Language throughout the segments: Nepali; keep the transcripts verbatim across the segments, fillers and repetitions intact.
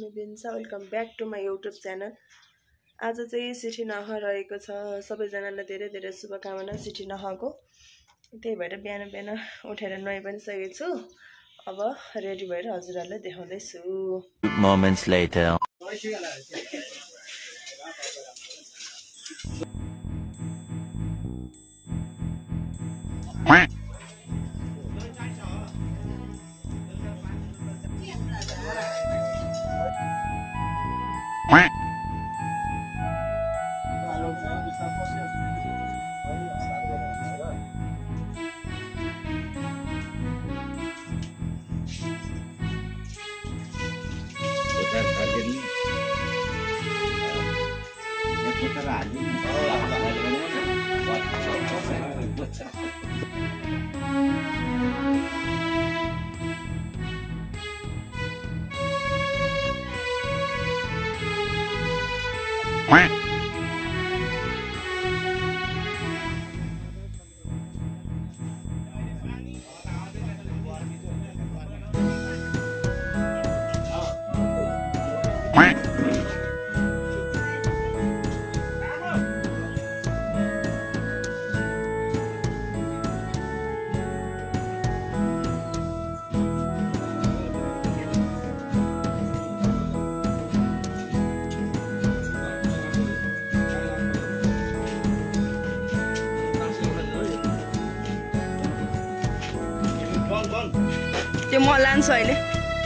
Me Binsa welcome back to my YouTube channel. आज चाहिँ सिठी नह रहेको छ। सबैजनालाई धेरै धेरै शुभकामना सिठी नहको। त्यही भएर बिहान बिहान उठेर नुहाइ पनि सकेको छु। अब रेडी भएर हजुरहरुलाई देखाउँदैछु। Moments later. त्यो म लान्छु अहिले।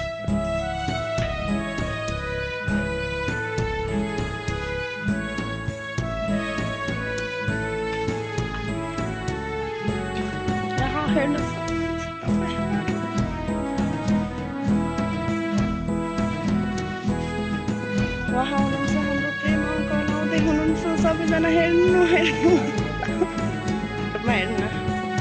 वहाँ हुनुहुन्छ हाम्रो प्रेम अङ्कल आउँदै हुनुहुन्छ। सबैजना हेर्नु हेर्नु हेर्नु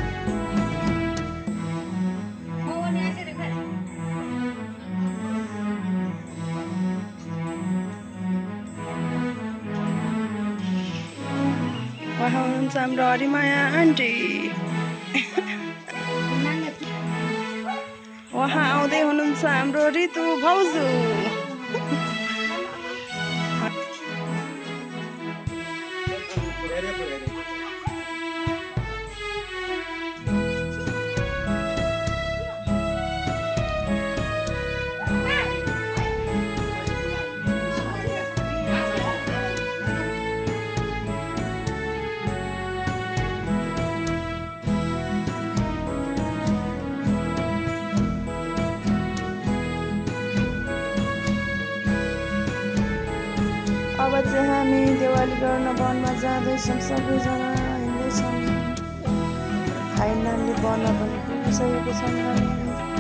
वहाँ हुनुहुन्छ हाम्रो हरिमाया आन्टी। वहाँ आउँदै हुनुहुन्छ हाम्रो ऋतु भाउजू। अब चाहिँ हामी दिवाली गर्न वनमा जाँदैछौँ। सबैजना हिँड्दैछौँ। फाइनली वन पनि पुगिसकेको छौँ हामी।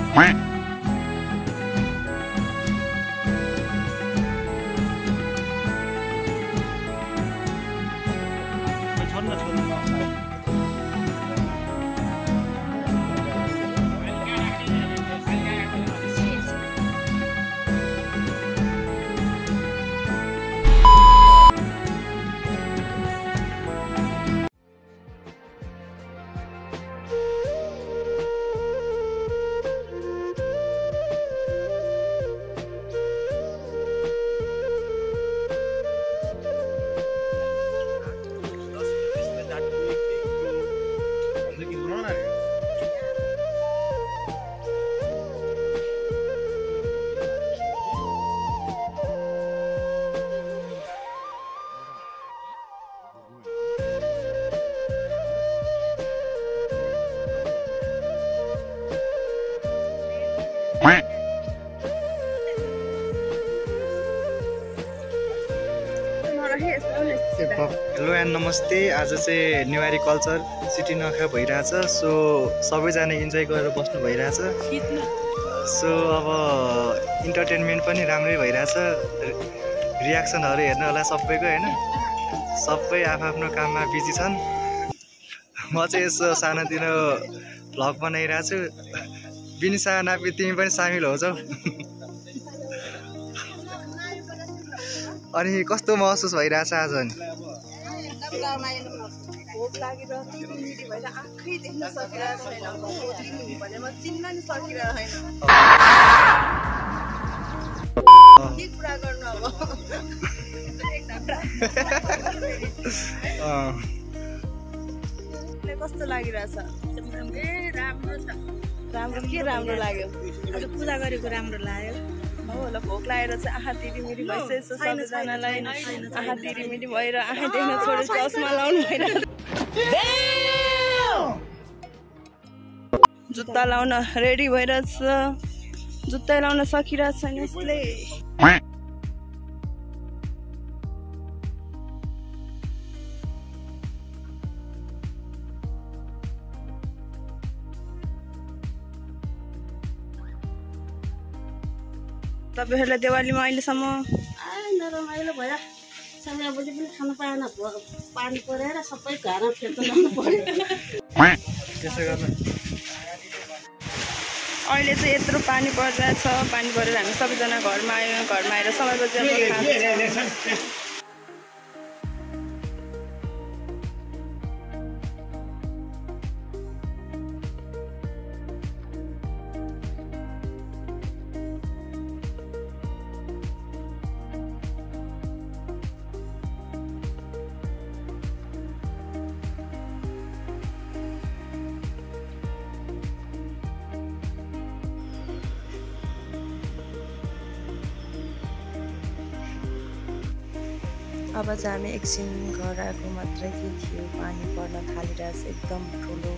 हेलो एन्ड नमस्ते। आज चाहिँ नेवारी कल्चर सिटी नखा भइरहेछ। सो सबैजना इन्जोय गरेर बस्नु भइरहेछ। सो अब इन्टरटेनमेन्ट पनि राम्रै भइरहेछ। रियाक्सनहरू हेर्नु होला सबैको होइन। सबै आफ्नो काममा बिजी छन्। म चाहिँ यसो सानोतिनो भ्लग बनाइरहेको छु। बिनिसा नापी तिमी पनि सामेल होजौ। अनि कस्तो महसुस भइरहेछ आज? नि भोक लागेर तिन मिनेट भएर आँखै देख्न सकिरहेको छैन। भने म चिन्न नि सकिरहेको छैन। के कुरा गर्नु अब कस्तो लागिरहेछ राम्रो छ राम्रो के राम्रो लाग्यो आज पूजा गरेको राम्रो लाग्यो हो होला भोक लागेर चाहिँ आँखा तिरिमिरी भइसकेछ सबैजनालाई आँखा तिरिमिरी भएर आँखा देख्न छोडेर चस्मा लाउनु भएन जुत्ता लाउन रेडी भइरहेछ जुत्ता लाउन सकिरहेछ छैन यसले तपाईहरुलाई दिवालीमा अहिलेसम्म नरमाइलो भयो समय बजी पनि खान पाएन पानी परेर सबै घरमा फेर्न लाग्नु पर्यो त्यसै गर्न अहिले चाहिँ यत्रो पानी परिरहेछ पानी परेर हामी सबैजना घरमा आयौँ घरमा आएर समय बजेर अब चाहिँ हामी एकछिन घर आएको मात्रै के थियो पानी पर्न थालिरहेछ एकदम ठुलो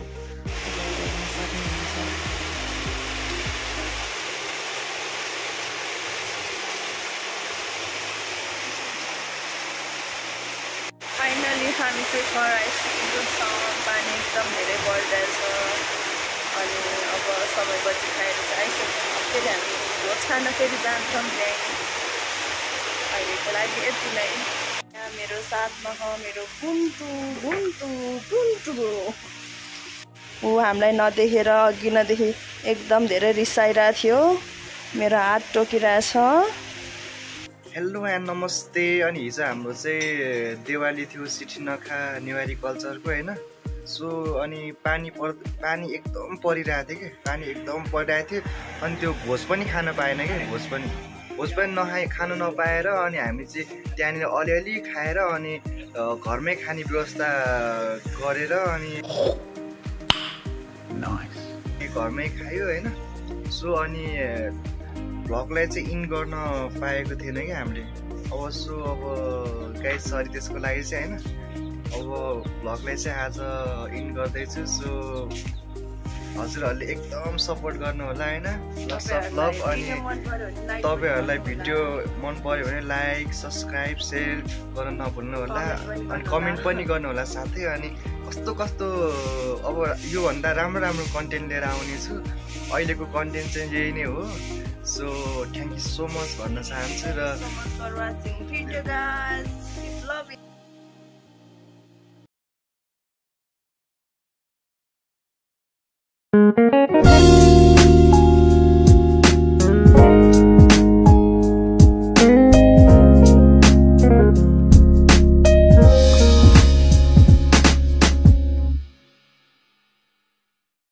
फाइनली हामी चाहिँ घर आइसकेको छ पानी एकदम धेरै बढिरहेछ अनि अब समय बजी खाएर चाहिँ आइसक्यौँ फेरि हामी भोज खान फेरि जान्छौँ त्यहीँ अहिलेको लागि यति नै मेरो साथमा छ मेरो गुन्टु गुन्टु गुन्टु ऊ हामीलाई नदेखेर अघि नदेखि एकदम धेरै रिसाइरहेको थियो मेरो हात टोकिरहेछ हेलो एन्ड नमस्ते अनि हिजो हाम्रो चाहिँ दिवाली थियो सिटिनखा नेवारी कल्चरको होइन सो अनि पानी पर पानी एकदम परिरहेको थियो कि पानी एकदम परिरहेको थियो अनि त्यो भोज पनि खान पाएन कि भोज पनि भोज पनि नखाए खानु नपाएर अनि हामी चाहिँ त्यहाँनिर अलिअलि खाएर अनि घरमै खाने व्यवस्था गरेर अनि घरमै खायो होइन सो अनि भ्लगलाई चाहिँ इन गर्न पाएको थिएन कि हामीले अब सो अब गाइस सरी त्यसको लागि चाहिँ होइन अब भ्लगलाई चाहिँ आज इन गर्दैछु सो हजुरहरूले एकदम सपोर्ट गर्नु होला होइन लस अफ लभ अनि तपाईँहरूलाई भिडियो मन पर्यो भने लाइक सब्सक्राइब सेयर गर्न नभुल्नु होला अनि कमेन्ट पनि गर्नु होला साथै अनि कस्तो कस्तो अब योभन्दा राम्रो राम्रो कन्टेन्ट लिएर आउनेछु अहिलेको कन्टेन्ट चाहिँ यही नै हो so thank you so much भन्न चाहन्छु र